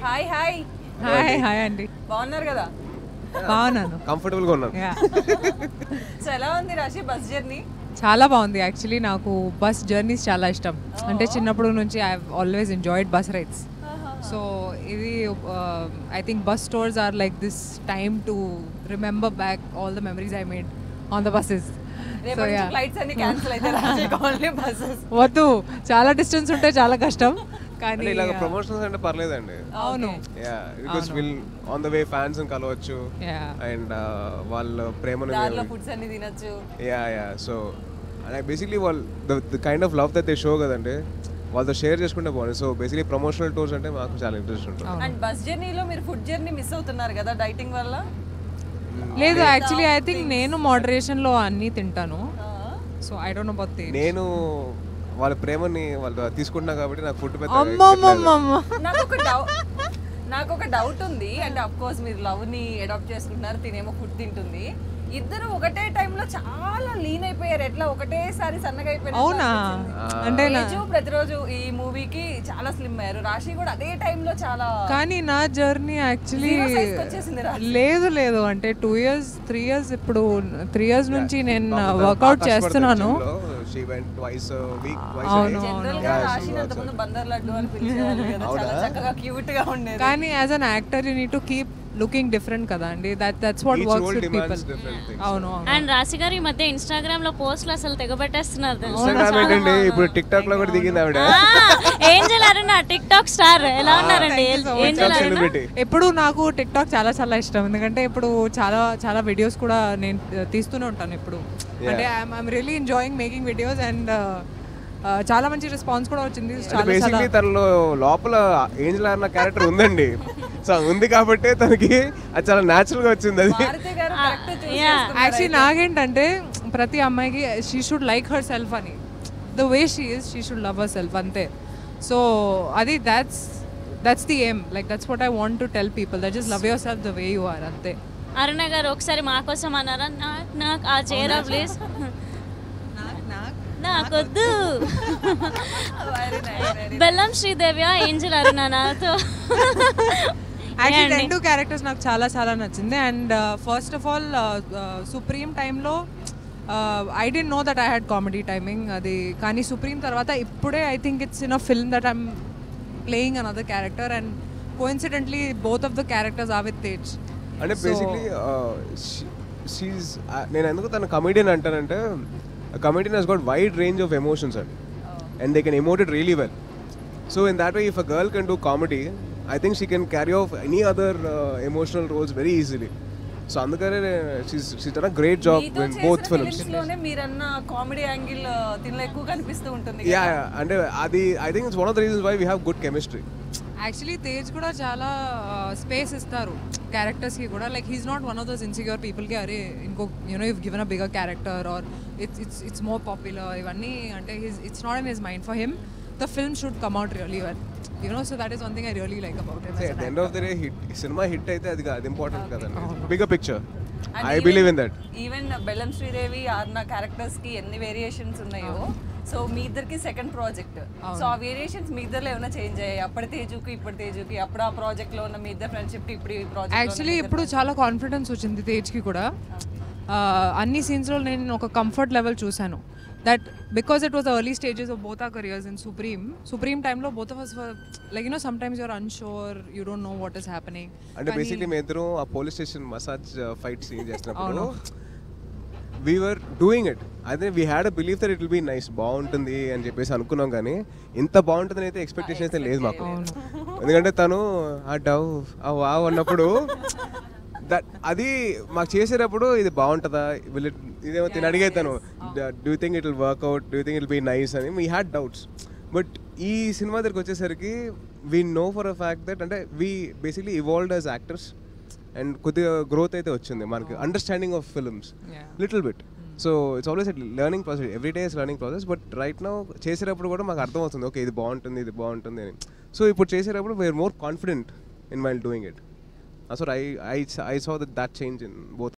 Hi hi hi hi అండి. బాగున్నారు కదా? బాగున్నాను, కంఫర్టబుల్ గా ఉన్నాను. సో ఎలా ఉంది రాశి బస్ జర్నీ? చాలా బాగుంది. యాక్చువల్లీ నాకు బస్ జర్నీస్ చాలా ఇష్టం. అంటే చిన్నప్పుడు నుంచి I always enjoyed bus rides. So ఇది I think bus stores are like this time to remember back all the memories I made on the buses. Flights అన్ని క్యాన్సిల్ అయితే రాశికి ఓన్లీ బస్సెస్. వద్దు, చాలా డిస్టెన్స్ ఉంటే చాలా కష్టం. కానీ ఇలా ప్రమోషన్స్ అంటే పర్లేదండి. అవును, because will on the way fans కలవచ్చు అండ్ వాళ్ళ ప్రేమను దారిలో ఫుడ్స్ అన్ని తినొచ్చు. సో బేసిక్లీ వాళ్ళు the kind of love that they show కదండి, వాళ్ళతో షేర్ చేసుకుంటే బాగుంది. సో బేసిక్లీ ప్రమోషనల్ టూర్స్ అంటే మాకు చాలా ఇంట్రెస్ట్ ఉంటుంది. అండ్ బస్ జర్నీలో మీరు ఫుడ్ జర్నీ మిస్ అవుతున్నారు కదా డైటింగ్ వల్ల? లేదు, యాక్చువల్లీ ఐ థింక్ నేను మోడరేషన్ లో అన్ని తింటాను. So I don't know about నేను వాళ్ళ ప్రేమని వాళ్ళు తీసుకుంటున్నా కాబట్టి నాకు ఫుడ్ నాకు ఒక డౌట్ ఉంది. అంటే అఫ్ కోర్స్ మీరు లవ్ ని అడాప్ట్ చేసుకుంటున్నారు, తినేమో ఫుడ్ తింటుంది. ఇద్దరు ఒకటే టైంలో చాలా లీన్ అయిపోయారు. ఎట్లా ఒకటేసారి సన్నగా అయిపోయారు? అవునా? అంటే ప్రతిరోజు ఈ మూవీకి చాలా స్లిమ్ అయ్యారు. రాశి కూడా అదే టైంలో చాలా. కానీ నా జర్నీ యాక్చువల్లీ లేదు లేదు, అంటే 2 years 3 years ఇప్పుడు 3 years నుంచి నేను వర్కౌట్ చేస్తున్నాను. కానీ as an actor you need to keep looking different కదా అండి. That's what works with people. అవును. అండ్ రాశి గారు ఈ మధ్య ఇన్స్టాగ్రామ్ లో పోస్టులు అసలు తెగబెట్టేస్తున్నారు. ఇప్పుడు టిక్ టాక్ లో కూడా దిగింది ఆవిడ. Angel Aruna TikTok star. ఎలా ఉన్నారండి ఏంజెల్ అరుణ? ఎప్పుడు నాకు టిక్ టాక్ చాలా చాలా ఇష్టం. ఎందుకంటే ఇప్పుడు చాలా చాలా వీడియోస్ కూడా నేను తీస్తూనే ఉంటాను ఇప్పుడు. అంటే I'm really enjoying making videos and చాలా మంచి రెస్పాన్స్ కూడా వచ్చింది. బేసిక్లీ తనలో లోపల ఏంజెల్ అన్న క్యారెక్టర్ ఉందండి. సో ఉంది కాబట్టి తనకి అది చాలా న్యాచురల్ గా వచ్చింది. అది యాక్చువల్లీ నాకేంటంటే ప్రతి అమ్మాయికి she should like herself అని. The way she is she should love herself అంతే. సో అది that's the aim. Like that's what I want to tell people, that just love yourself the way you are అంతే. అరుణ గారు ఒకసారి మా కోసం అన్నారా, నాకు ఆ చీర ప్లీజ్ నాకొద్దు. బెల్లం శ్రీదేవియా ఏంజెల్ అరుణ నాతో? యాక్చువల్లీ 2 క్యారెక్టర్స్ నాకు చాలా చాలా నచ్చింది. And first of all Supreme టైంలో I don't know that I had comedy timing అది. కానీ సుప్రీం తర్వాత ఇప్పుడే I think it's in a film that I'm playing another character and coincidentally both of the characters are with Tej. అంటే basically నేను ఎందుకు తన comedian అంటానంటే comedian has got wide range of emotions and they can emote it really well. So in that way, if a girl can do comedy, I think she can carry off any other emotional roles very easily. So andukare she's done a great job in both films. లోనే మీరన్న comedy angle తినలో ఎక్కువ కనిపిస్తూ ఉంటుంది. అంటే అది I think it's one of the reasons why we have good chemistry. Actually Tej కూడా చాలా space ఇస్తారు క్యారెక్టర్స్కి కూడా. Like he's not one of those insecure పీపుల్కి అరే ఇంకో you know if given a bigger character or it's more popular ఇవన్నీ అంటే it's not in his mind. For him the film should come out really well, you know, so that is one thing I really like about him. At the end of the day, cinema hit అయితే అది important కదండి. Bigger picture I believe in that. Even Bellam Sridevi ఆర్న characters కి ఎన్ని variations ఉన్నాయో, so మీ ఇద్దరికి second project. So ఆ variations మీ ఇద్దరులో ఏమైనా చేంజ్ అయ్యాయి? అప్పటి తేజుకి ఇప్పటి తేజుకి, అప్పుడు ఆ ప్రాజెక్ట్ లో ఉన్న మీ ఇద్దరు ఫ్రెండ్షిప్ కి ఇప్పుడు ఈ ప్రాజెక్ట్? యాక్చువల్లీ ఇప్పుడు చాలా కాన్ఫిడెన్స్ వచ్చింది తేజ్కి కూడా. అన్ని సీన్స్లో నేను ఒక కంఫర్ట్ లెవెల్ చూశాను. That because it was the early stages of both our careers in Supreme time lo both of us were like, you know, sometimes you're unsure, you don't know what is happening. And basically me iddaru a police station massage fight scene chestunappudu we were doing it. I think we had a belief that it will be nice, బాగుంటుంది అని చెప్పేసి అనుకున్నాం. కానీ ఇంత బాగుంటుందని అయితే expectation అయితే లేదు మాకు. ఎందుకంటే తను ఆ డవ్ ఆ వావ్ అన్నప్పుడు అది మాకు చేసేటప్పుడు ఇది బాగుంటుందా ఇదేమో తిని అడిగేతాను, do you think it will work out, do you think it will be nice అని వీ హ్యాడ్ డౌట్స్. బట్ ఈ సినిమా దగ్గరికి వచ్చేసరికి we know for a fact that అంటే we basically evolved as actors and కొద్దిగా గ్రోత్ అయితే వచ్చింది మనకి, understanding of films little bit. So it's always learning process, every day is learning process. But right now చేసేటప్పుడు కూడా మాకు అర్థమవుతుంది okay ఇది బాగుంటుంది అని. సో ఇప్పుడు చేసేటప్పుడు we're more confident in while doing it. So I saw that change in both